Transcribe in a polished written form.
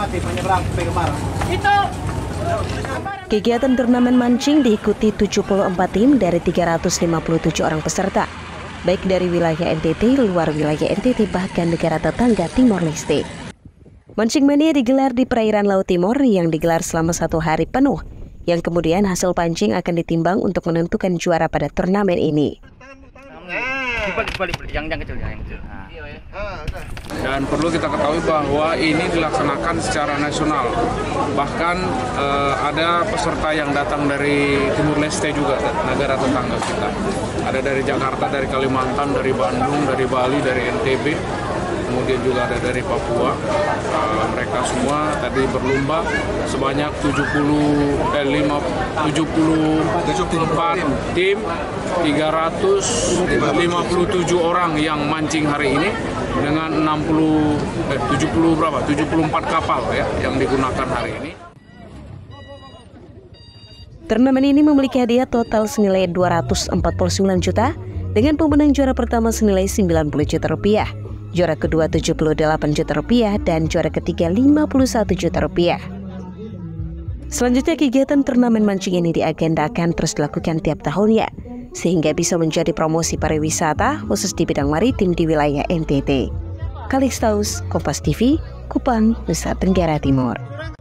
Kegiatan turnamen mancing diikuti 74 tim dari 357 orang peserta, baik dari wilayah NTT, luar wilayah NTT, bahkan negara tetangga Timor Leste. Mancing mania digelar di perairan Laut Timor yang digelar selama 1 hari penuh, yang kemudian hasil pancing akan ditimbang untuk menentukan juara pada turnamen ini. Dan perlu kita ketahui bahwa ini dilaksanakan secara nasional. Bahkan ada peserta yang datang dari Timur Leste juga, negara tetangga kita. Ada dari Jakarta, dari Kalimantan, dari Bandung, dari Bali, dari NTB. Kemudian juga ada dari Papua. Mereka semua tadi berlomba sebanyak 74 tim, 357 orang yang mancing hari ini dengan 74 kapal ya yang digunakan hari ini. Turnamen ini memiliki hadiah total senilai 249 juta dengan pemenang juara pertama senilai 90 juta rupiah. Juara kedua 78 juta rupiah dan juara ketiga 51 juta rupiah. Selanjutnya kegiatan turnamen mancing ini diagendakan terus dilakukan tiap tahunnya sehingga bisa menjadi promosi pariwisata khusus di bidang maritim di wilayah NTT. Kalixtaus, Kompas TV, Kupang, Nusa Tenggara Timur.